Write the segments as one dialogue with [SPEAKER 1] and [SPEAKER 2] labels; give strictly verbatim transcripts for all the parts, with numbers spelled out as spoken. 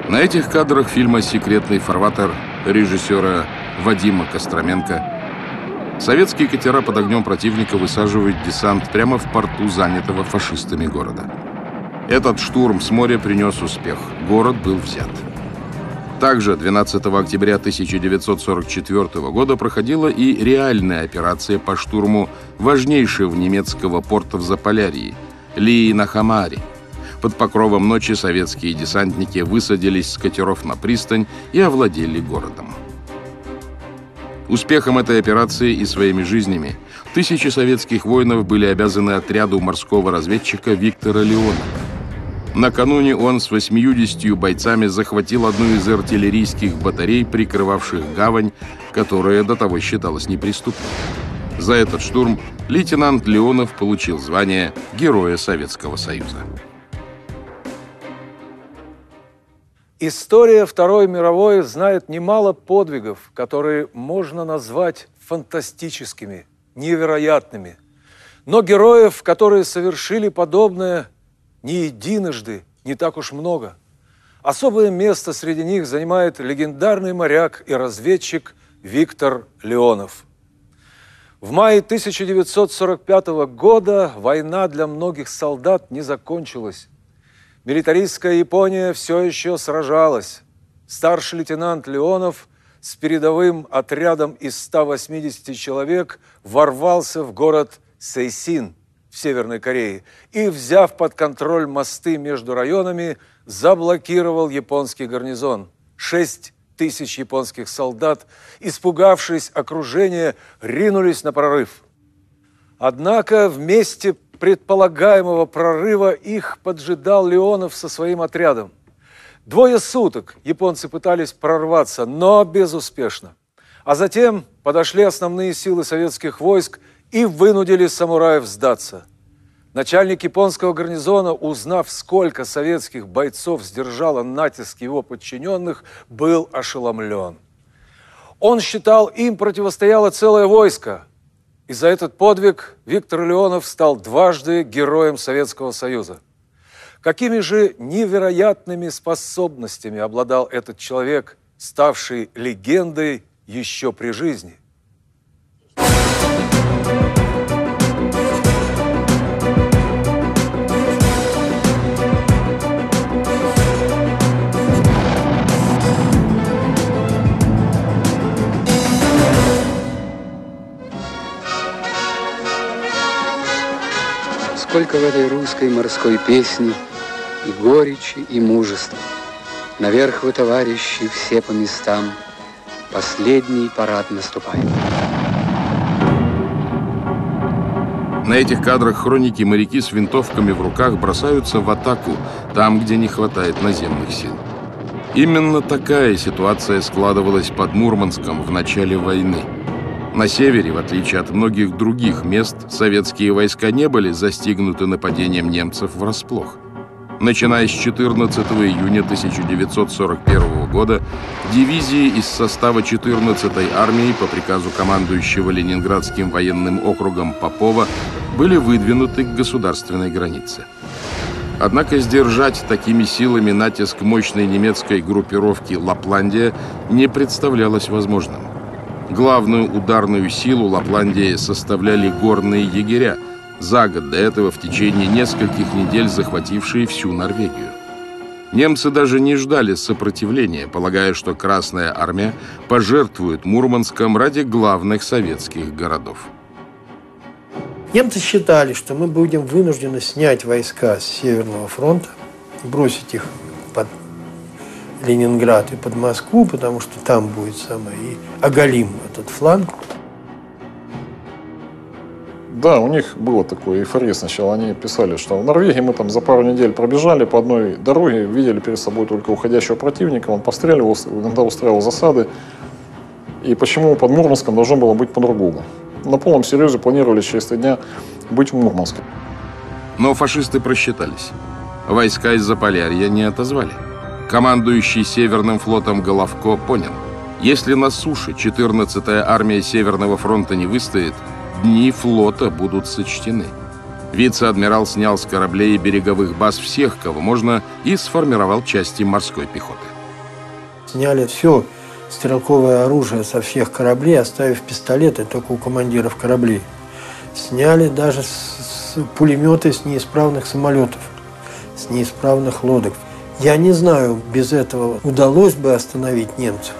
[SPEAKER 1] На этих кадрах фильма «Секретный фарватер» режиссера Вадима Костроменко советские катера под огнем противника высаживают десант прямо в порту занятого фашистами города. Этот штурм с моря принес успех. Город был взят. Также двенадцатого октября тысяча девятьсот сорок четвёртого года проходила и реальная операция по штурму важнейшего немецкого порта в Заполярье – Лии-на-Хамаре. Под покровом ночи советские десантники высадились с катеров на пристань и овладели городом. Успехом этой операции и своими жизнями тысячи советских воинов были обязаны отряду морского разведчика Виктора Леонова. Накануне он с восьмиюдесятью бойцами захватил одну из артиллерийских батарей, прикрывавших гавань, которая до того считалась неприступной. За этот штурм лейтенант Леонов получил звание Героя Советского Союза.
[SPEAKER 2] История Второй мировой знает немало подвигов, которые можно назвать фантастическими, невероятными. Но героев, которые совершили подобное, не единожды, не так уж много. Особое место среди них занимает легендарный моряк и разведчик Виктор Леонов. В мае тысяча девятьсот сорок пятого года война для многих солдат не закончилась. Милитаристская Япония все еще сражалась. Старший лейтенант Леонов с передовым отрядом из ста восьмидесяти человек ворвался в город Сейсин в Северной Корее и, взяв под контроль мосты между районами, заблокировал японский гарнизон. Шесть тысяч японских солдат, испугавшись окружения, ринулись на прорыв. Однако в месте предполагаемого прорыва их поджидал Леонов со своим отрядом. Двое суток японцы пытались прорваться, но безуспешно. А затем подошли основные силы советских войск и вынудили самураев сдаться. Начальник японского гарнизона, узнав, сколько советских бойцов сдержало натиск его подчиненных, был ошеломлен. Он считал, им противостояло целое войско. И за этот подвиг Виктор Леонов стал дважды Героем Советского Союза. Какими же невероятными способностями обладал этот человек, ставший легендой еще при жизни?
[SPEAKER 3] Сколько в этой русской морской песне и горечи, и мужества. Наверх вы, товарищи, все по местам. Последний парад наступает.
[SPEAKER 1] На этих кадрах хроники моряки с винтовками в руках бросаются в атаку там, где не хватает наземных сил. Именно такая ситуация складывалась под Мурманском в начале войны. На севере, в отличие от многих других мест, советские войска не были застигнуты нападением немцев врасплох. Начиная с четырнадцатого июня тысяча девятьсот сорок первого года дивизии из состава четырнадцатой армии по приказу командующего Ленинградским военным округом Попова были выдвинуты к государственной границе. Однако сдержать такими силами натиск мощной немецкой группировки «Лапландия» не представлялось возможным. Главную ударную силу Лапландии составляли горные егеря, за год до этого в течение нескольких недель захватившие всю Норвегию. Немцы даже не ждали сопротивления, полагая, что Красная Армия пожертвует Мурманском ради главных советских городов.
[SPEAKER 4] Немцы считали, что мы будем вынуждены снять войска с Северного фронта, бросить их под Ленинград и под Москву, потому что там будет самое, и оголим этот фланг.
[SPEAKER 5] Да, у них было такое эйфория сначала. Они писали, что в Норвегии мы там за пару недель пробежали по одной дороге, видели перед собой только уходящего противника, он постреливал, иногда устраивал засады. И почему под Мурманском должно было быть по-другому? На полном серьезе планировали через три дня быть в Мурманске.
[SPEAKER 1] Но фашисты просчитались. Войска из Заполярья не отозвали. Командующий Северным флотом Головко понял, если на суше четырнадцатая армия Северного фронта не выстоит, дни флота будут сочтены. Вице-адмирал снял с кораблей и береговых баз всех, кого можно, и сформировал части морской пехоты.
[SPEAKER 4] сняли все стрелковое оружие со всех кораблей, оставив пистолеты только у командиров кораблей. Сняли даже с, с пулеметы с неисправных самолетов, с неисправных лодок. Я не знаю, без этого удалось бы остановить немцев.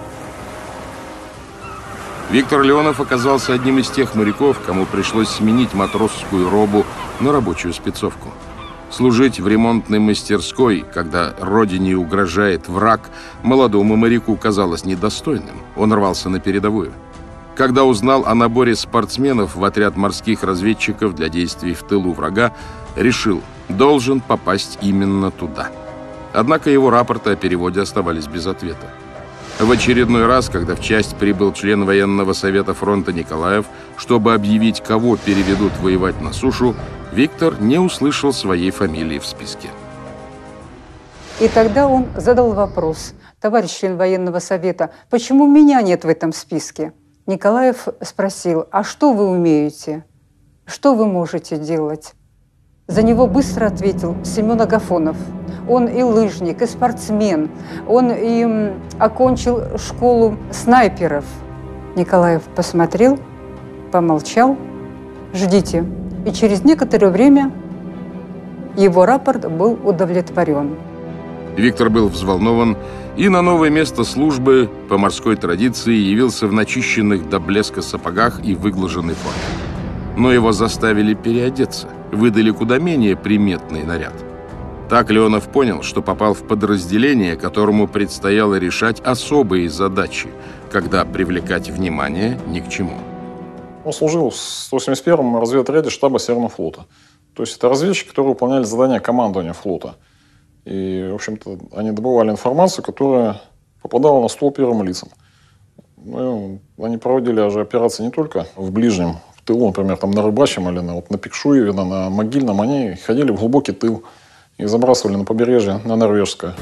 [SPEAKER 1] Виктор Леонов оказался одним из тех моряков, кому пришлось сменить матросскую робу на рабочую спецовку. Служить в ремонтной мастерской, когда родине угрожает враг, молодому моряку казалось недостойным. Он рвался на передовую. Когда узнал о наборе спортсменов в отряд морских разведчиков для действий в тылу врага, решил, должен попасть именно туда. Однако его рапорты о переводе оставались без ответа. В очередной раз, когда в часть прибыл член военного совета фронта Николаев, чтобы объявить, кого переведут воевать на сушу, Виктор не услышал своей фамилии в списке.
[SPEAKER 6] И тогда он задал вопрос: товарищ член военного совета, почему меня нет в этом списке? Николаев спросил: а что вы умеете? Что вы можете делать? За него быстро ответил Семен Агафонов. Он и лыжник, и спортсмен. Он и окончил школу снайперов. Николаев посмотрел, помолчал. Ждите. И через некоторое время его рапорт был удовлетворен.
[SPEAKER 1] Виктор был взволнован и на новое место службы по морской традиции явился в начищенных до блеска сапогах и выглаженной форме. Но его заставили переодеться, выдали куда менее приметный наряд. Так Леонов понял, что попал в подразделение, которому предстояло решать особые задачи, когда привлекать внимание ни к чему.
[SPEAKER 5] Он служил в сто восемьдесят первом разведотряде штаба Северного флота. То есть это разведчики, которые выполняли задания командования флота. И, в общем-то, они добывали информацию, которая попадала на стол первым лицам. Ну, они проводили же операции не только в ближнем, в тылу, например, там на Рыбачьем или на, вот, на Пикшуеве, на, на Могильном. Они ходили в глубокий тыл и забрасывали на побережье, на Норвежское.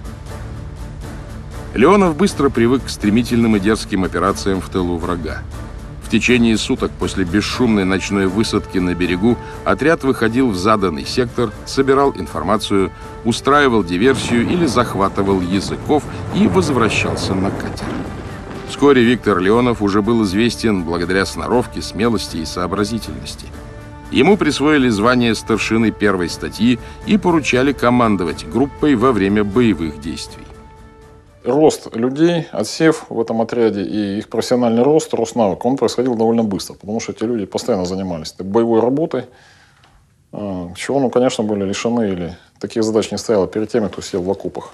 [SPEAKER 1] Леонов быстро привык к стремительным и дерзким операциям в тылу врага. В течение суток после бесшумной ночной высадки на берегу отряд выходил в заданный сектор, собирал информацию, устраивал диверсию или захватывал языков и возвращался на катер. Вскоре Виктор Леонов уже был известен благодаря сноровке, смелости и сообразительности. Ему присвоили звание старшины первой статьи и поручали командовать группой во время боевых действий.
[SPEAKER 5] Рост людей, отсев в этом отряде и их профессиональный рост, рост навык, он происходил довольно быстро, потому что эти люди постоянно занимались боевой работой, чего, ну, конечно, были лишены или таких задач не стояло перед теми, кто сидел в окопах.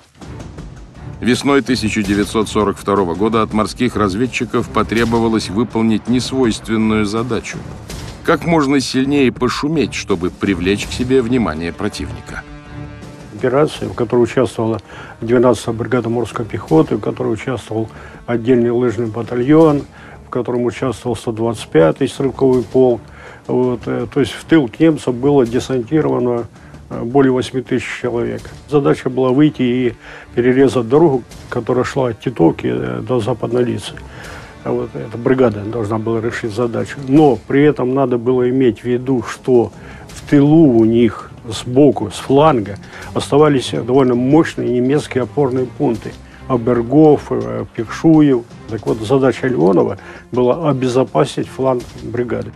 [SPEAKER 1] Весной тысяча девятьсот сорок второго года от морских разведчиков потребовалось выполнить несвойственную задачу – как можно сильнее пошуметь, чтобы привлечь к себе внимание противника.
[SPEAKER 7] Операция, в которой участвовала двенадцатая бригада морской пехоты, в которой участвовал отдельный лыжный батальон, в котором участвовал сто двадцать пятый стрелковый полк. Вот, то есть в тыл к немцам было десантировано более восьми тысяч человек. Задача была выйти и перерезать дорогу, которая шла от Титовки до Западной Лицы. Вот эта бригада должна была решить задачу. Но при этом надо было иметь в виду, что в тылу у них сбоку, с фланга, оставались довольно мощные немецкие опорные пункты. Обергов, Пикшуев. Так вот, задача Леонова была обезопасить фланг бригады.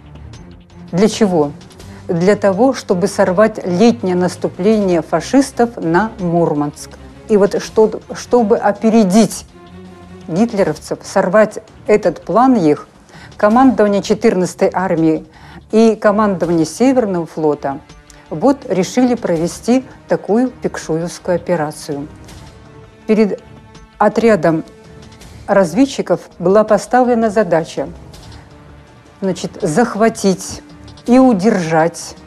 [SPEAKER 6] Для чего? Для того, чтобы сорвать летнее наступление фашистов на Мурманск. И вот что, чтобы опередить гитлеровцев, сорвать этот план их, командование четырнадцатой армии и командование Северного флота вот решили провести такую пикшуевскую операцию. Перед отрядом разведчиков была поставлена задача, значит, захватить и удержать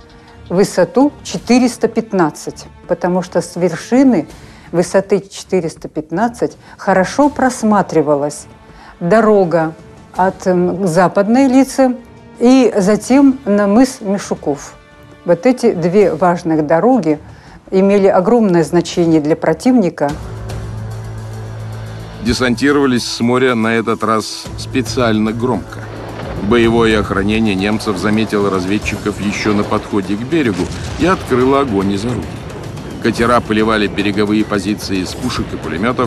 [SPEAKER 6] высоту четыреста пятнадцать, потому что с вершины высоты четыреста пятнадцать хорошо просматривалась дорога от Западной Лицы и затем на мыс Мишуков. Вот эти две важных дороги имели огромное значение для противника.
[SPEAKER 1] Десантировались с моря на этот раз специально громко. Боевое охранение немцев заметило разведчиков еще на подходе к берегу и открыло огонь из орудий. Катера поливали береговые позиции из пушек и пулеметов,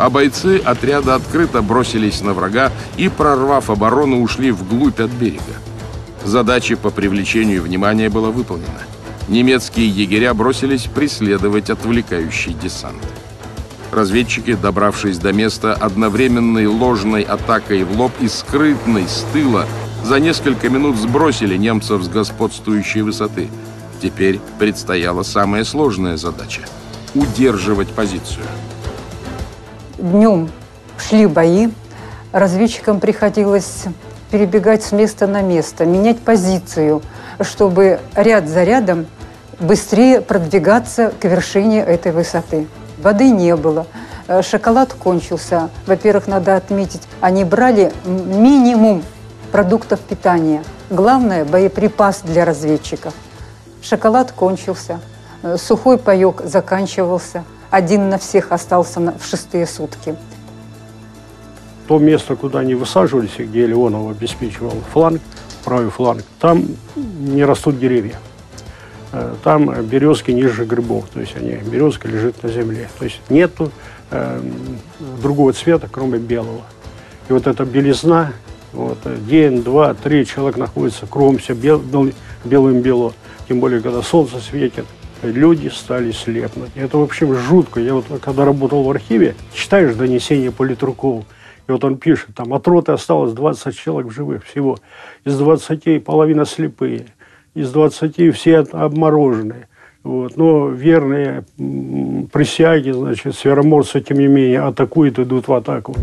[SPEAKER 1] а бойцы отряда открыто бросились на врага и, прорвав оборону, ушли вглубь от берега. Задача по привлечению внимания была выполнена. Немецкие егеря бросились преследовать отвлекающий десант. Разведчики, добравшись до места, одновременной ложной атакой в лоб и скрытной с тыла, за несколько минут сбросили немцев с господствующей высоты. Теперь предстояла самая сложная задача – удерживать позицию.
[SPEAKER 6] Днем шли бои, разведчикам приходилось перебегать с места на место, менять позицию, чтобы ряд за рядом быстрее продвигаться к вершине этой высоты. Воды не было, шоколад кончился. Во-первых, надо отметить, они брали минимум продуктов питания. Главное – боеприпас для разведчиков. Шоколад кончился, сухой паёк заканчивался, один на всех остался в шестые сутки.
[SPEAKER 7] То место, куда они высаживались, где Леонов обеспечивал фланг, правый фланг, там не растут деревья. Там березки ниже грибов, то есть они, березка лежит на земле. То есть нету э, другого цвета, кроме белого. И вот эта белизна, вот, день, два, три, человек находится кругом все бел, белым-бело. Тем более, когда солнце светит, люди стали слепнуть. Это, в общем, жутко. Я вот, когда работал в архиве, читаешь донесение Политрукову, и вот он пишет, там от роты осталось двадцать человек в живых всего. Из двадцати половина слепые. Из двадцати все обмороженные. Вот. Но верные присяги, значит, североморцы, тем не менее, атакуют, идут в атаку.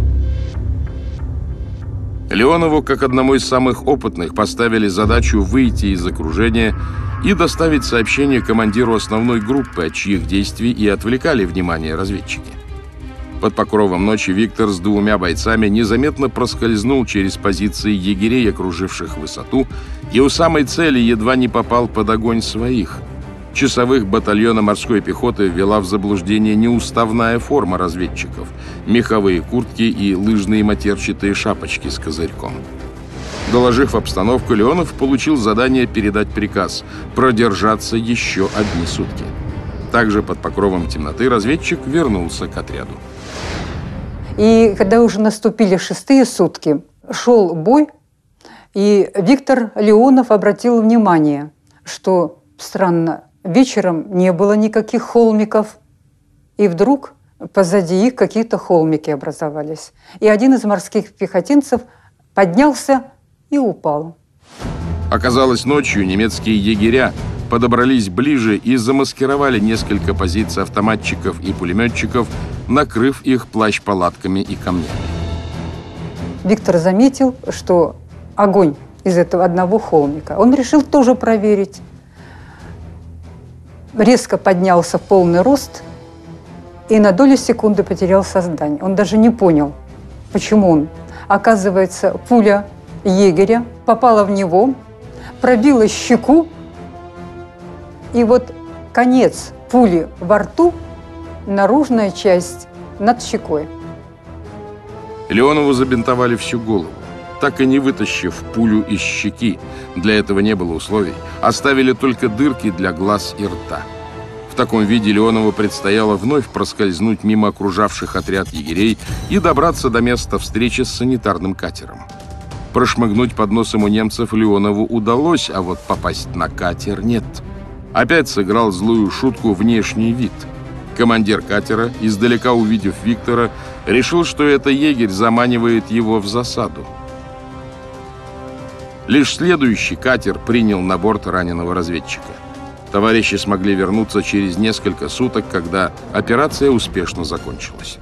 [SPEAKER 1] Леонову, как одному из самых опытных, поставили задачу выйти из окружения и доставить сообщение командиру основной группы, от чьих действий и отвлекали внимание разведчики. Под покровом ночи Виктор с двумя бойцами незаметно проскользнул через позиции егерей, окруживших высоту, и у самой цели едва не попал под огонь своих. Часовых батальона морской пехоты ввела в заблуждение неуставная форма разведчиков, меховые куртки и лыжные матерчатые шапочки с козырьком. Доложив обстановку, Леонов получил задание передать приказ продержаться еще одни сутки. Также под покровом темноты разведчик вернулся к отряду.
[SPEAKER 6] И когда уже наступили шестые сутки, шел бой, и Виктор Леонов обратил внимание, что странно, вечером не было никаких холмиков, и вдруг позади их какие-то холмики образовались. И один из морских пехотинцев поднялся и упал.
[SPEAKER 1] Оказалось, ночью немецкие егеря подобрались ближе и замаскировали несколько позиций автоматчиков и пулеметчиков, накрыв их плащ-палатками и камнями.
[SPEAKER 6] Виктор заметил, что огонь из этого одного холмика. Он решил тоже проверить. Резко поднялся в полный рост и на долю секунды потерял сознание. Он даже не понял, почему он. Оказывается, пуля егеря попала в него, пробила щеку, и вот конец пули во рту, наружная часть над щекой.
[SPEAKER 1] Леонову забинтовали всю голову, так и не вытащив пулю из щеки. Для этого не было условий. Оставили только дырки для глаз и рта. В таком виде Леонову предстояло вновь проскользнуть мимо окружавших отряд егерей и добраться до места встречи с санитарным катером. Прошмыгнуть под носом у немцев Леонову удалось, а вот попасть на катер нет. Опять сыграл злую шутку внешний вид. Командир катера, издалека увидев Виктора, решил, что это егерь заманивает его в засаду. Лишь следующий катер принял на борт раненого разведчика. Товарищи смогли вернуться через несколько суток, когда операция успешно закончилась.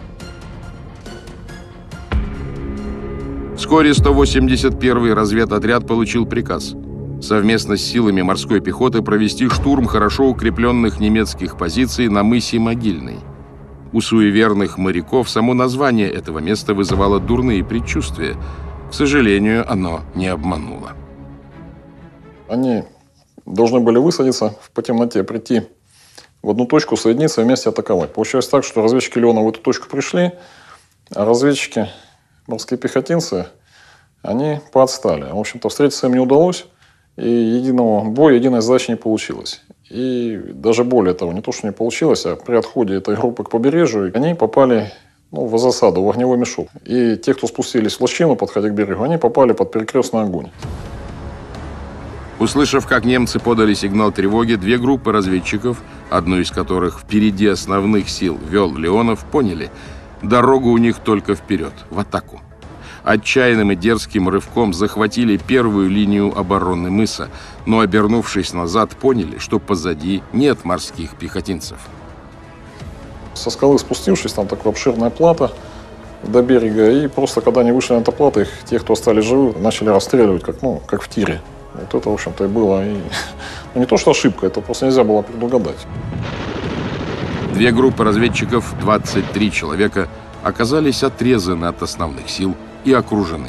[SPEAKER 1] Вскоре сто восемьдесят первый разведотряд получил приказ совместно с силами морской пехоты провести штурм хорошо укрепленных немецких позиций на мысе Могильный. У суеверных моряков само название этого места вызывало дурные предчувствия. К сожалению, оно не обмануло.
[SPEAKER 5] Они должны были высадиться, по темноте прийти в одну точку, соединиться и вместе атаковать. Получилось так, что разведчики Леонова в эту точку пришли, а разведчики, морские пехотинцы, они поотстали. В общем-то, встретиться им не удалось, и единого боя, единой задачи не получилось. И даже более того, не то, что не получилось, а при отходе этой группы к побережью, они попали ну, в засаду, в огневой мешок. И те, кто спустились в лощину, подходя к берегу, они попали под перекрестный огонь.
[SPEAKER 1] Услышав, как немцы подали сигнал тревоги, две группы разведчиков, одну из которых впереди основных сил вел Леонов, поняли – дорогу у них только вперед, в атаку. Отчаянным и дерзким рывком захватили первую линию обороны мыса, но, обернувшись назад, поняли, что позади нет морских пехотинцев.
[SPEAKER 5] Со скалы спустившись, там такая обширная плата до берега, и просто когда они вышли на эту плату, их, те, кто остались живы, начали расстреливать, как, ну, как в тире. Вот это, в общем-то, и было. И, ну, не то, что ошибка, это просто нельзя было предугадать.
[SPEAKER 1] Две группы разведчиков, двадцать три человека, оказались отрезаны от основных сил и окружены.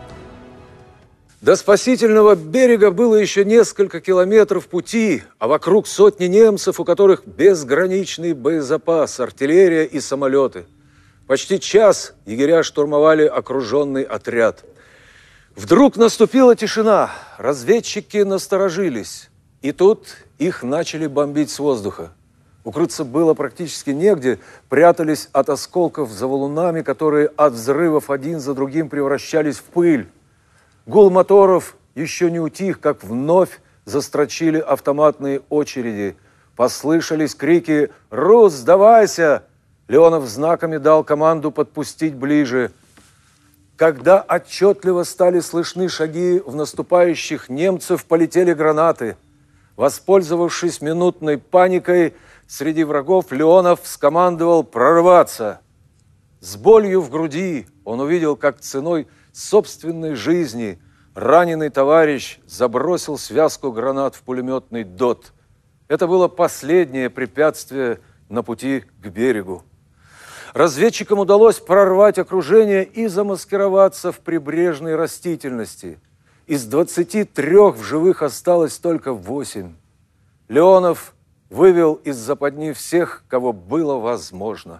[SPEAKER 2] До спасительного берега было еще несколько километров пути, а вокруг сотни немцев, у которых безграничный боезапас, артиллерия и самолеты. Почти час егеря штурмовали окруженный отряд. Вдруг наступила тишина, разведчики насторожились, и тут их начали бомбить с воздуха. Укрыться было практически негде, прятались от осколков за валунами, которые от взрывов один за другим превращались в пыль. Гул моторов еще не утих, как вновь застрочили автоматные очереди. Послышались крики «Рус, сдавайся!». Леонов знаками дал команду подпустить ближе. Когда отчетливо стали слышны шаги в наступающих немцев, полетели гранаты. Воспользовавшись минутной паникой, среди врагов Леонов скомандовал прорваться. С болью в груди он увидел, как ценой собственной жизни раненый товарищ забросил связку гранат в пулеметный дот. Это было последнее препятствие на пути к берегу. Разведчикам удалось прорвать окружение и замаскироваться в прибрежной растительности. Из двадцати трех в живых осталось только восемь. Леонов вывел из западни всех, кого было возможно.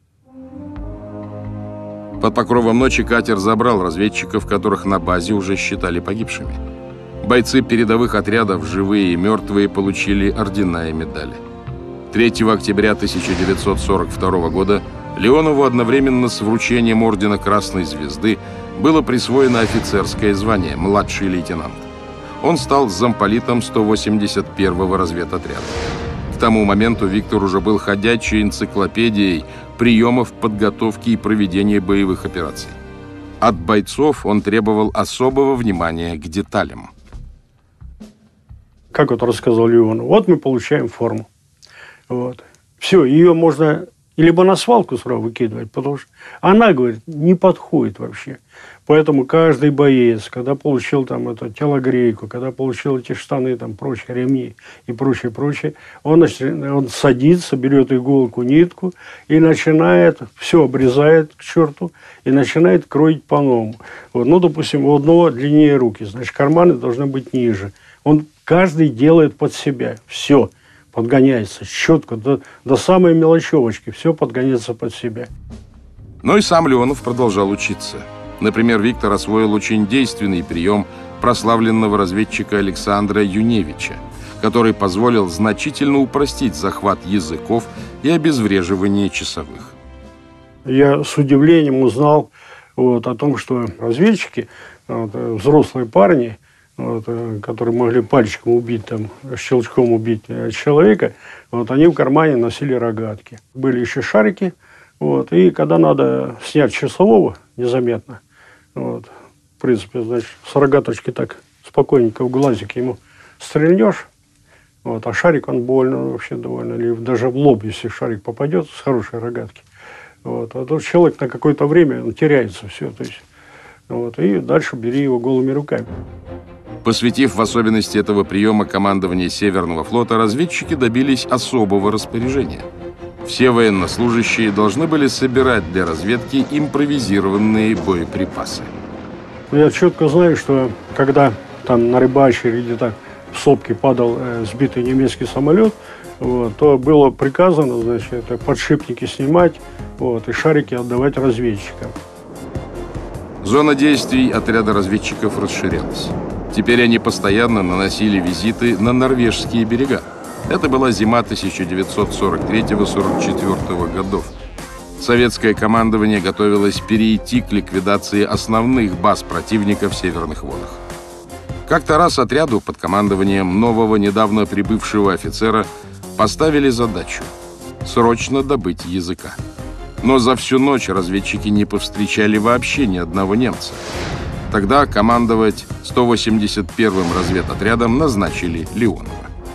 [SPEAKER 1] Под покровом ночи катер забрал разведчиков, которых на базе уже считали погибшими. Бойцы передовых отрядов, живые и мертвые, получили ордена и медали. третьего октября тысяча девятьсот сорок второго года Леонову одновременно с вручением ордена Красной Звезды было присвоено офицерское звание «младший лейтенант». Он стал замполитом сто восемьдесят первого разведотряда. К тому моменту Виктор уже был ходячей энциклопедией приемов подготовки и проведения боевых операций. От бойцов он требовал особого внимания к деталям.
[SPEAKER 7] Как вот рассказал Леонов, вот мы получаем форму. Вот. Все, ее можно либо на свалку сразу выкидывать, потому что она, говорит, не подходит вообще. Поэтому каждый боец, когда получил там эту телогрейку, когда получил эти штаны, там, прочие ремни и прочее, прочее, он, он садится, берет иголку, нитку и начинает, все обрезает к черту и начинает кроить по-новому. Вот, ну, допустим, у одного длиннее руки, значит, карманы должны быть ниже. Он каждый делает под себя, все. Подгоняется четко, до, до самой мелочевочки, все подгоняется под себя.
[SPEAKER 1] Но и сам Леонов продолжал учиться. Например, Виктор освоил очень действенный прием прославленного разведчика Александра Юневича, который позволил значительно упростить захват языков и обезвреживание часовых.
[SPEAKER 7] Я с удивлением узнал вот, о том, что разведчики, вот, взрослые парни, вот, которые могли пальчиком убить, там, щелчком убить человека, вот, они в кармане носили рогатки. Были еще шарики, вот, и когда надо снять часового незаметно, вот, в принципе, значит, с рогаточки так спокойненько в глазик ему стрельнешь, вот, а шарик, он больно вообще довольно, или даже в лоб, если шарик попадет с хорошей рогатки. Вот, а тот человек на какое-то время он теряется, все, то есть, вот, и дальше бери его голыми руками.
[SPEAKER 1] Посвятив в особенности этого приема командование Северного флота, разведчики добились особого распоряжения. Все военнослужащие должны были собирать для разведки импровизированные боеприпасы.
[SPEAKER 7] Я четко знаю, что когда там на рыбачьей или где-то в сопке падал э, сбитый немецкий самолет, вот, то было приказано, значит, это подшипники снимать, вот, и шарики отдавать разведчикам.
[SPEAKER 1] Зона действий отряда разведчиков расширялась. Теперь они постоянно наносили визиты на норвежские берега. Это была зима тысяча девятьсот сорок третьего — сорок четвёртого годов. Советское командование готовилось перейти к ликвидации основных баз противника в Северных водах. Как-то раз отряду под командованием нового, недавно прибывшего офицера поставили задачу – срочно добыть языка. Но за всю ночь разведчики не повстречали вообще ни одного немца. Тогда командовать сто восемьдесят первым разведотрядом назначили Леонова.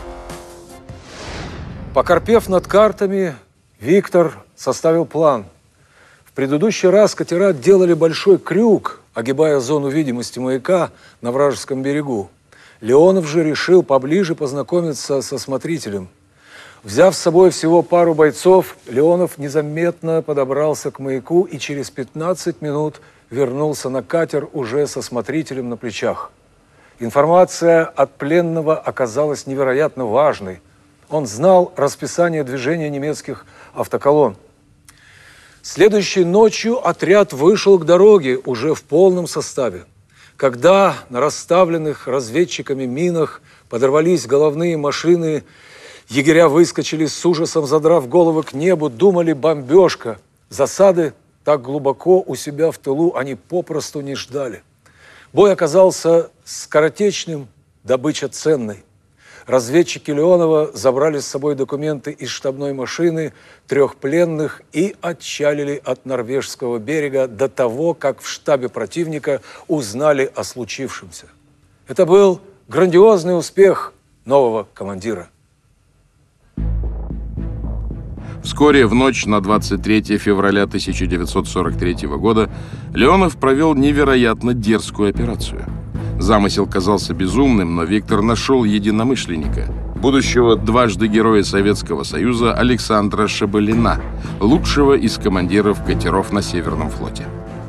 [SPEAKER 2] Покорпев над картами, Виктор составил план. В предыдущий раз катера делали большой крюк, огибая зону видимости маяка на вражеском берегу. Леонов же решил поближе познакомиться со смотрителем. Взяв с собой всего пару бойцов, Леонов незаметно подобрался к маяку и через пятнадцать минут вернулся на катер уже со смотрителем на плечах. Информация от пленного оказалась невероятно важной. Он знал расписание движения немецких автоколонн. Следующей ночью отряд вышел к дороге уже в полном составе. Когда на расставленных разведчиками минах подорвались головные машины, егеря выскочили с ужасом, задрав головы к небу, думали бомбежка. Засады так глубоко у себя в тылу они попросту не ждали. Бой оказался скоротечным, добыча ценной. Разведчики Леонова забрали с собой документы из штабной машины, трех пленных и отчалили от норвежского берега до того, как в штабе противника узнали о случившемся. Это был грандиозный успех нового командира.
[SPEAKER 1] Вскоре, в ночь на двадцать третье февраля тысяча девятьсот сорок третьего года, Леонов провел невероятно дерзкую операцию. Замысел казался безумным, но Виктор нашел единомышленника, будущего дважды Героя Советского Союза Александра Шабалина, лучшего из командиров катеров на Северном флоте.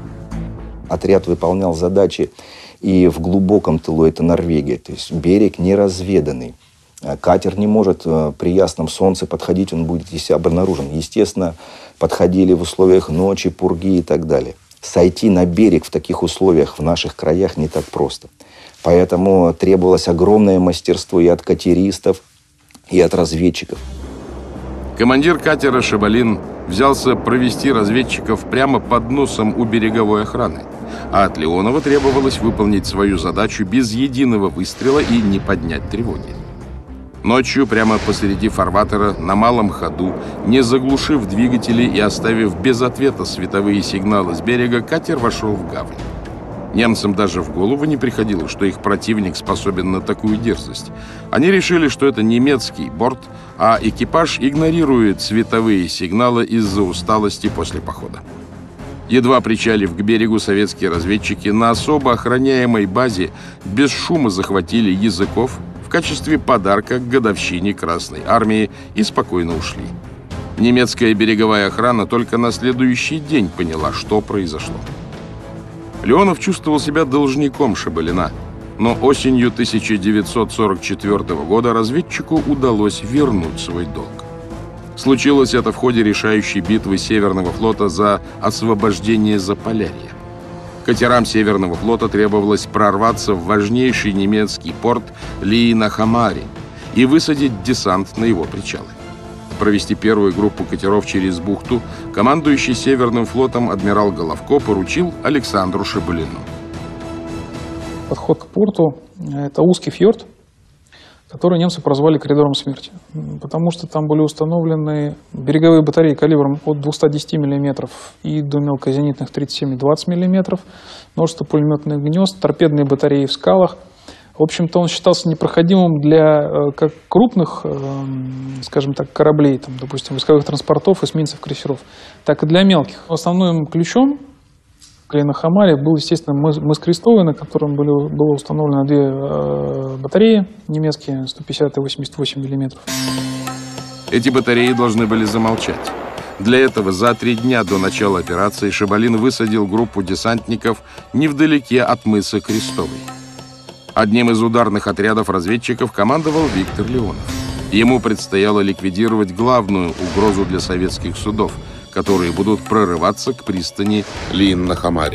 [SPEAKER 8] Отряд выполнял задачи и в глубоком тылу, это Норвегия, то есть берег неразведанный. Катер не может при ясном солнце подходить, он будет если обнаружен. Естественно, подходили в условиях ночи, пурги и так далее. Сойти на берег в таких условиях в наших краях не так просто. Поэтому требовалось огромное мастерство и от катеристов, и от разведчиков.
[SPEAKER 1] Командир катера Шабалин взялся провести разведчиков прямо под носом у береговой охраны, а от Леонова требовалось выполнить свою задачу без единого выстрела и не поднять тревоги. Ночью, прямо посреди фарватера, на малом ходу, не заглушив двигатели и оставив без ответа световые сигналы с берега, катер вошел в гавань. Немцам даже в голову не приходило, что их противник способен на такую дерзость. Они решили, что это немецкий борт, а экипаж игнорирует световые сигналы из-за усталости после похода. Едва причалив к берегу, советские разведчики на особо охраняемой базе без шума захватили языков в качестве подарка к годовщине Красной Армии и спокойно ушли. Немецкая береговая охрана только на следующий день поняла, что произошло. Леонов чувствовал себя должником Шабалина, но осенью тысяча девятьсот сорок четвёртого года разведчику удалось вернуть свой долг. Случилось это в ходе решающей битвы Северного флота за освобождение Заполярья. Катерам Северного флота требовалось прорваться в важнейший немецкий порт Лиенахамари и высадить десант на его причалы. Провести первую группу катеров через бухту командующий Северным флотом адмирал Головко поручил Александру Шабалину.
[SPEAKER 9] Подход к порту – это узкий фьорд, который немцы прозвали коридором смерти, потому что там были установлены береговые батареи калибром от двухсот десяти миллиметров и до мелкозенитных тридцать семь - двадцать миллиметров, множество пулеметных гнезд, торпедные батареи в скалах. В общем-то, он считался непроходимым для как крупных, скажем так, кораблей, там, допустим, войсковых транспортов, эсминцев, крейсеров, так и для мелких. Основным ключом к Лиенахамари был, естественно, мыс, мыс Крестовый, на котором были, было установлено две э, батареи немецкие, сто пятьдесят и восемьдесят восемь миллиметров.
[SPEAKER 1] Эти батареи должны были замолчать. Для этого за три дня до начала операции Шабалин высадил группу десантников невдалеке от мыса Крестовый. Одним из ударных отрядов разведчиков командовал Виктор Леонов. Ему предстояло ликвидировать главную угрозу для советских судов, которые будут прорываться к пристани Лиенахамари.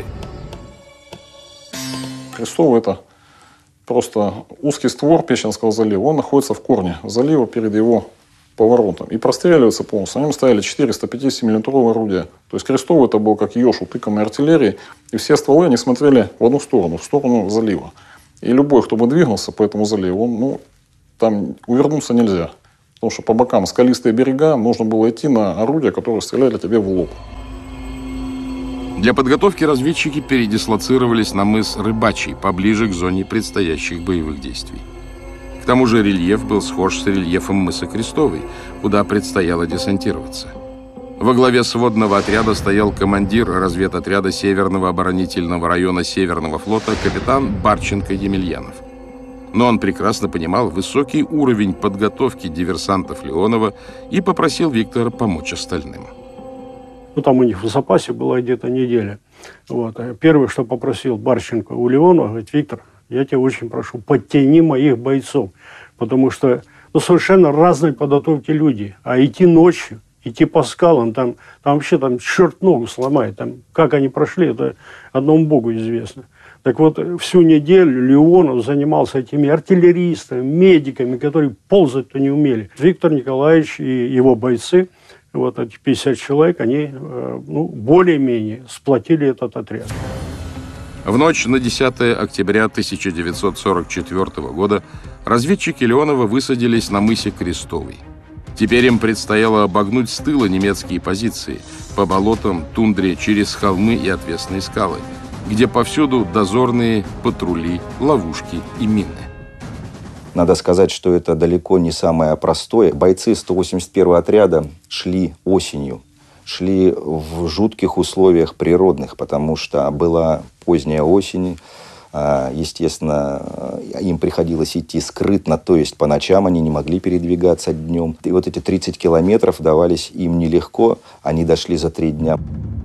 [SPEAKER 5] Крестовый — это просто узкий створ Печенского залива. Он находится в корне залива перед его поворотом и простреливаться полностью. На нем стояли четыреста пятьдесят миллиметровые орудия. То есть крестовый это был как еж утыканной артиллерии. И все стволы они смотрели в одну сторону, в сторону залива. И любой, кто бы двигался по этому заливу, он, ну, там увернуться нельзя. Потому что по бокам скалистые берега, нужно было идти на орудия, которые стреляли тебе в лоб.
[SPEAKER 1] Для подготовки разведчики передислоцировались на мыс Рыбачий, поближе к зоне предстоящих боевых действий. К тому же рельеф был схож с рельефом мыса Крестовый, куда предстояло десантироваться. Во главе сводного отряда стоял командир разведотряда Северного оборонительного района Северного флота капитан Барченко-Емельянов. Но он прекрасно понимал высокий уровень подготовки диверсантов Леонова и попросил Виктора помочь остальным.
[SPEAKER 7] Ну, там у них в запасе была где-то неделя. Вот. Первое, что попросил Барченко у Леонова, говорит: Виктор, я тебя очень прошу, подтяни моих бойцов, потому что, ну, совершенно разной подготовки люди. А идти ночью, идти по скалам, там, там вообще там черт ногу сломает. Там, как они прошли, это одному Богу известно. Так вот, всю неделю Леонов занимался этими артиллеристами, медиками, которые ползать-то не умели. Виктор Николаевич и его бойцы, вот эти пятьдесят человек, они, ну, более-менее сплотили этот отряд.
[SPEAKER 1] В ночь на десятое октября тысяча девятьсот сорок четвёртого года разведчики Леонова высадились на мысе Крестовый. Теперь им предстояло обогнуть с тыла немецкие позиции по болотам, тундре, через холмы и отвесные скалы, где повсюду дозорные, патрули, ловушки и мины.
[SPEAKER 8] Надо сказать, что это далеко не самое простое. Бойцы сто восемьдесят первого отряда шли осенью, шли в жутких условиях природных, потому что была поздняя осень. Естественно, им приходилось идти скрытно, то есть по ночам они не могли передвигаться днем. И вот эти тридцать километров давались им нелегко, они дошли за три дня.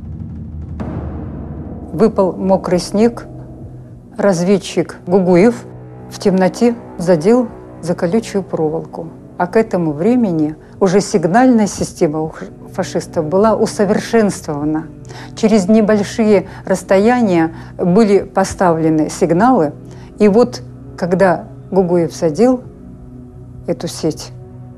[SPEAKER 6] Выпал мокрый снег, разведчик Гугуев в темноте задел за колючую проволоку. А к этому времени уже сигнальная система у фашистов была усовершенствована. Через небольшие расстояния были поставлены сигналы. И вот, когда Гугуев задел эту сеть,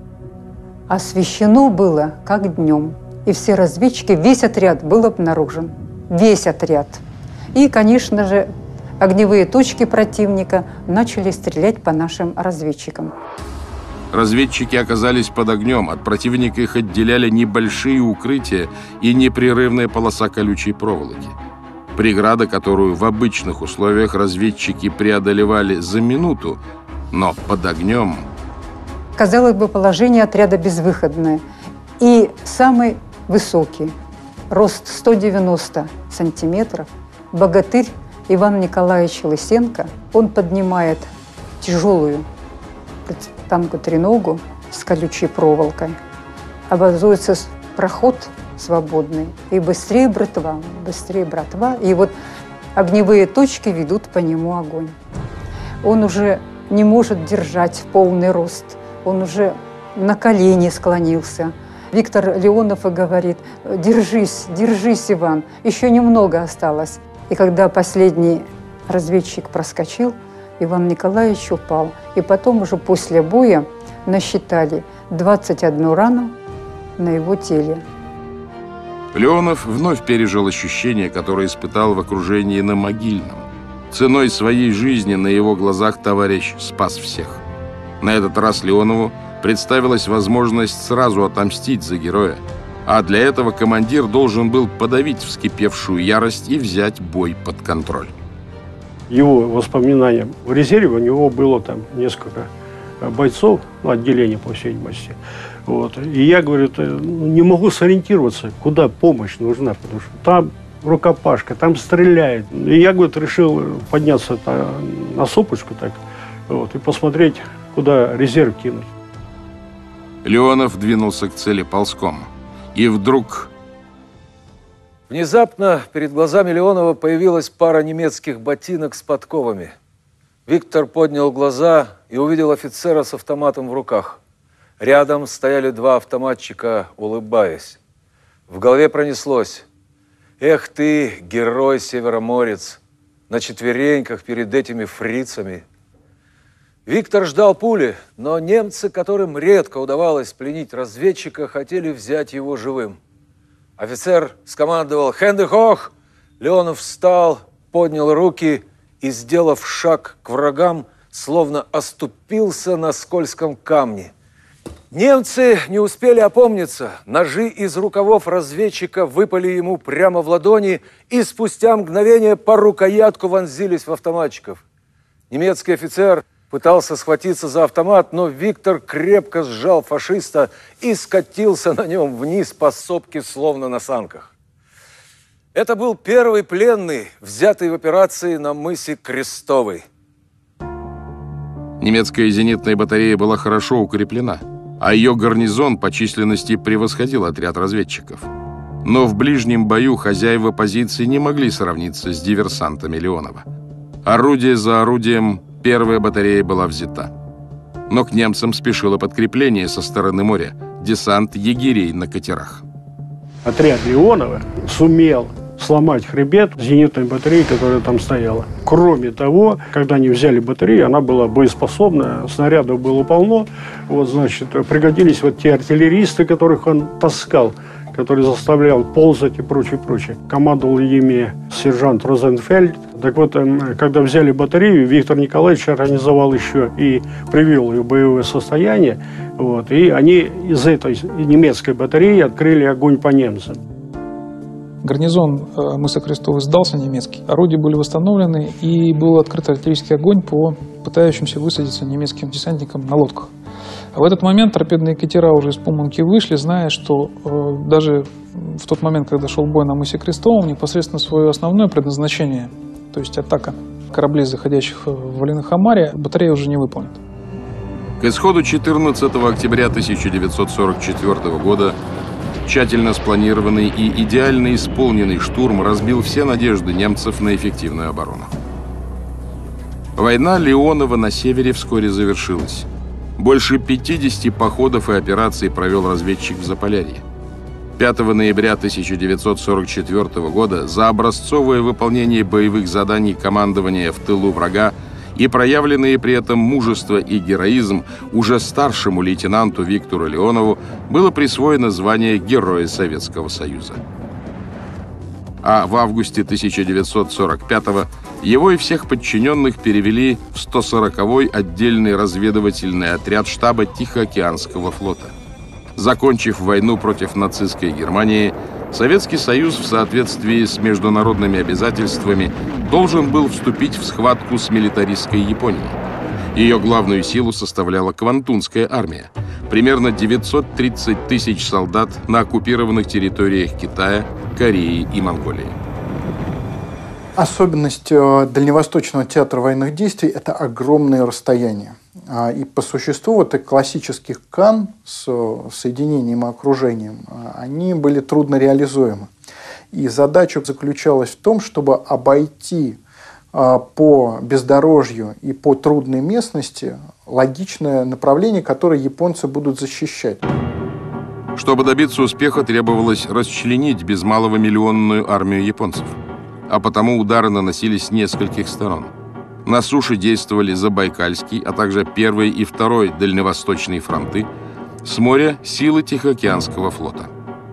[SPEAKER 6] освещено было как днем. И все разведчики, весь отряд был обнаружен. Весь отряд. И, конечно же, огневые точки противника начали стрелять по нашим разведчикам.
[SPEAKER 1] Разведчики оказались под огнем. От противника их отделяли небольшие укрытия и непрерывная полоса колючей проволоки. Преграда, которую в обычных условиях разведчики преодолевали за минуту, но под огнем...
[SPEAKER 6] Казалось бы, положение отряда безвыходное. И самый высокий, рост сто девяносто сантиметров, богатырь Иван Николаевич Лысенко, он поднимает тяжелую танку треногу с колючей проволокой. Образуется проход свободный. И быстрее братва, быстрее братва. И вот огневые точки ведут по нему огонь. Он уже не может держать в полный рост. Он уже на колени склонился. Виктор Леонов и говорит: держись, держись, Иван, еще немного осталось. И когда последний разведчик проскочил, Иван Николаевич упал. И потом уже после боя насчитали двадцать одну рану на его теле.
[SPEAKER 1] Леонов вновь пережил ощущение, которое испытал в окружении на Могильном. Ценой своей жизни на его глазах товарищ спас всех. На этот раз Леонову представилась возможность сразу отомстить за героя. А для этого командир должен был подавить вскипевшую ярость и взять бой под контроль.
[SPEAKER 7] Его воспоминания: в резерве у него было там несколько бойцов, ну, отделение по всей видимости. Вот. И я, говорю, не могу сориентироваться, куда помощь нужна, потому что там рукопашка, там стреляет. И я, говорю, решил подняться на, на сопочку так, вот, и посмотреть, куда резерв кинуть.
[SPEAKER 1] Леонов двинулся к цели ползком. И вдруг...
[SPEAKER 2] Внезапно перед глазами Леонова появилась пара немецких ботинок с подковами. Виктор поднял глаза и увидел офицера с автоматом в руках. Рядом стояли два автоматчика, улыбаясь. В голове пронеслось: «Эх ты, герой-североморец, на четвереньках перед этими фрицами». Виктор ждал пули, но немцы, которым редко удавалось пленить разведчика, хотели взять его живым. Офицер скомандовал «Хэнды хох!». Леонов встал, поднял руки и, сделав шаг к врагам, словно оступился на скользком камне. Немцы не успели опомниться. Ножи из рукавов разведчика выпали ему прямо в ладони и спустя мгновение по рукоятку вонзились в автоматчиков. Немецкий офицер пытался схватиться за автомат, но Виктор крепко сжал фашиста и скатился на нем вниз по сопке, словно на санках. Это был первый пленный, взятый в операции на мысе Крестовый.
[SPEAKER 1] Немецкая зенитная батарея была хорошо укреплена, а ее гарнизон по численности превосходил отряд разведчиков. Но в ближнем бою хозяева позиции не могли сравниться с диверсантами Леонова. Орудие за орудием первая батарея была взята. Но к немцам спешило подкрепление со стороны моря, десант егерей на катерах.
[SPEAKER 7] Отряд Леонова сумел сломать хребет зенитной батареи, которая там стояла. Кроме того, когда они взяли батарею, она была боеспособна, снарядов было полно. Вот, значит, пригодились вот те артиллеристы, которых он таскал, который заставлял ползать и прочее, прочее. Командовал ими сержант Розенфельд. Так вот, когда взяли батарею, Виктор Николаевич организовал еще и привел ее в боевое состояние. Вот, и они из этой немецкой батареи открыли огонь по немцам.
[SPEAKER 9] Гарнизон мыса Крестовый сдался немецкий, орудия были восстановлены и был открыт артиллерийский огонь по пытающимся высадиться немецким десантникам на лодках. А в этот момент торпедные катера уже из Пуманки вышли, зная, что э, даже в тот момент, когда шел бой на мысе Крестовом, непосредственно свое основное предназначение, то есть атака кораблей, заходящих в Валинохамаре, батарея уже не выполнит.
[SPEAKER 1] К исходу четырнадцатого октября тысяча девятьсот сорок четвёртого года тщательно спланированный и идеально исполненный штурм разбил все надежды немцев на эффективную оборону. Война Леонова на севере вскоре завершилась. Больше пятидесяти походов и операций провел разведчик в Заполярье. пятого ноября тысяча девятьсот сорок четвёртого года за образцовое выполнение боевых заданий командования в тылу врага и проявленные при этом мужество и героизм уже старшему лейтенанту Виктору Леонову было присвоено звание Героя Советского Союза. А в августе тысяча девятьсот сорок пятого его и всех подчиненных перевели в сто сороковой отдельный разведывательный отряд штаба Тихоокеанского флота. Закончив войну против нацистской Германии, Советский Союз в соответствии с международными обязательствами должен был вступить в схватку с милитаристской Японией. Ее главную силу составляла Квантунская армия, примерно девятьсот тридцать тысяч солдат на оккупированных территориях Китая, Кореи и Монголии.
[SPEAKER 10] Особенность Дальневосточного театра военных действий – это огромные расстояния. И по существу вот классических Кан с соединением и окружением, они были трудно реализуемы. И задача заключалась в том, чтобы обойти по бездорожью и по трудной местности логичное направление, которое японцы будут защищать.
[SPEAKER 1] Чтобы добиться успеха, требовалось расчленить без малого миллионную армию японцев. А потому удары наносились с нескольких сторон. На суше действовали Забайкальский, а также Первый и Второй Дальневосточные фронты, с моря – силы Тихоокеанского флота.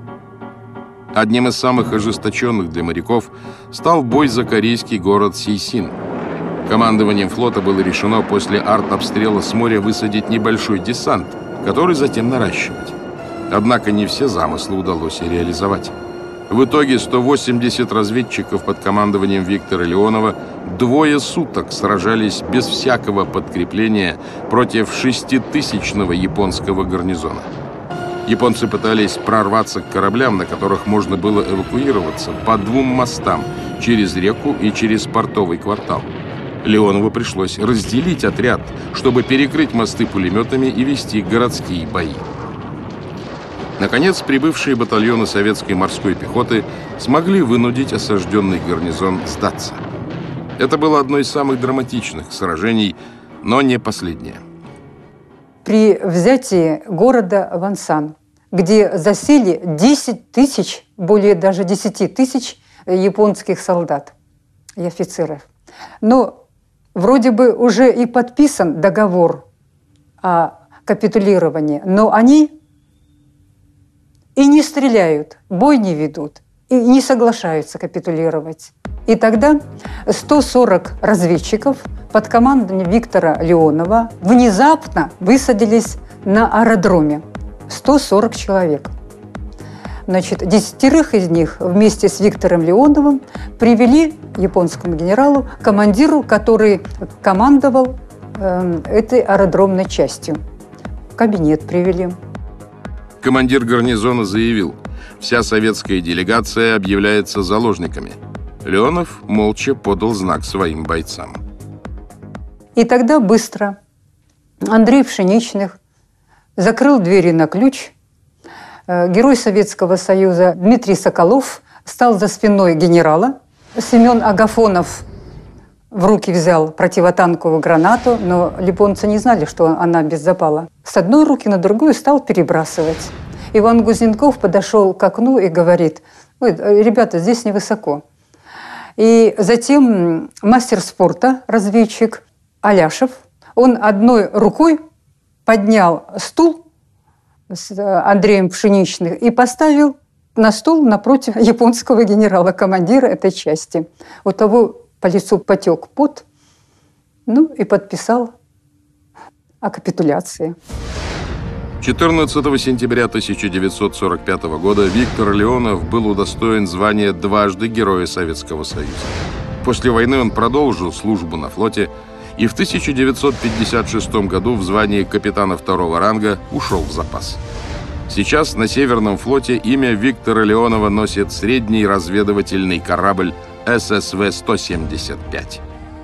[SPEAKER 1] Одним из самых ожесточенных для моряков стал бой за корейский город Сейсин. Командованием флота было решено после артобстрела с моря высадить небольшой десант, который затем наращивать. Однако не все замыслы удалось реализовать. В итоге сто восемьдесят разведчиков под командованием Виктора Леонова двое суток сражались без всякого подкрепления против шеститысячного японского гарнизона. Японцы пытались прорваться к кораблям, на которых можно было эвакуироваться, по двум мостам через реку и через портовый квартал. Леонову пришлось разделить отряд, чтобы перекрыть мосты пулеметами и вести городские бои. Наконец, прибывшие батальоны советской морской пехоты смогли вынудить осажденный гарнизон сдаться. Это было одно из самых драматичных сражений, но не последнее.
[SPEAKER 6] При взятии города Вансан, где засели десять тысяч, более даже десяти тысяч японских солдат и офицеров. Но вроде бы уже и подписан договор о капитулировании, но они и не стреляют, бой не ведут, и не соглашаются капитулировать. И тогда сто сорок разведчиков под командой Виктора Леонова внезапно высадились на аэродроме. сто сорок человек. Значит, десятерых из них вместе с Виктором Леоновым привели японскому генералу, командиру, который командовал э, этой аэродромной частью. В кабинет привели.
[SPEAKER 1] Командир гарнизона заявил, вся советская делегация объявляется заложниками. Леонов молча подал знак своим бойцам.
[SPEAKER 6] И тогда быстро Андрей Пшеничных закрыл двери на ключ. Герой Советского Союза Дмитрий Соколов стал за спиной генерала. Семен Агафонов в руки взял противотанковую гранату, но японцы не знали, что она без запала. С одной руки на другую стал перебрасывать. Иван Гузенков подошел к окну и говорит: «Ой, ребята, здесь невысоко». И затем мастер спорта, разведчик Аляшев, он одной рукой поднял стул с Андреем Пшеничным и поставил на стул напротив японского генерала, командира этой части. У того по лицу потек пот, ну и подписал о капитуляции.
[SPEAKER 1] четырнадцатого сентября тысяча девятьсот сорок пятого года Виктор Леонов был удостоен звания дважды Героя Советского Союза. После войны он продолжил службу на флоте и в тысяча девятьсот пятьдесят шестом году в звании капитана второго ранга ушел в запас. Сейчас на Северном флоте имя Виктора Леонова носит средний разведывательный корабль эс эс вэ сто семьдесят пять.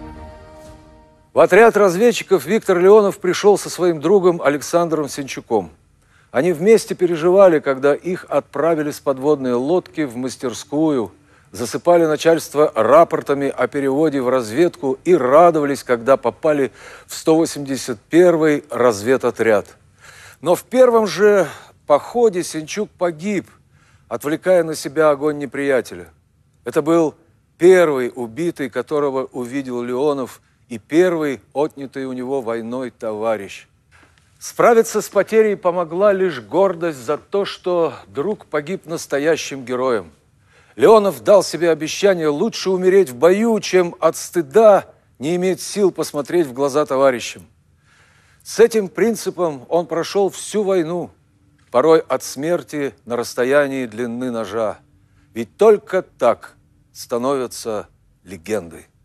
[SPEAKER 2] В отряд разведчиков Виктор Леонов пришел со своим другом Александром Сенчуком. Они вместе переживали, когда их отправили с подводной лодки в мастерскую, засыпали начальство рапортами о переводе в разведку и радовались, когда попали в сто восемьдесят первый разведотряд. Но в первом же походе Сенчук погиб, отвлекая на себя огонь неприятеля. Это был первый убитый, которого увидел Леонов, и первый отнятый у него войной товарищ. Справиться с потерей помогла лишь гордость за то, что друг погиб настоящим героем. Леонов дал себе обещание лучше умереть в бою, чем от стыда не иметь сил посмотреть в глаза товарищам. С этим принципом он прошел всю войну, порой от смерти на расстоянии длины ножа. Ведь только так становятся легендой.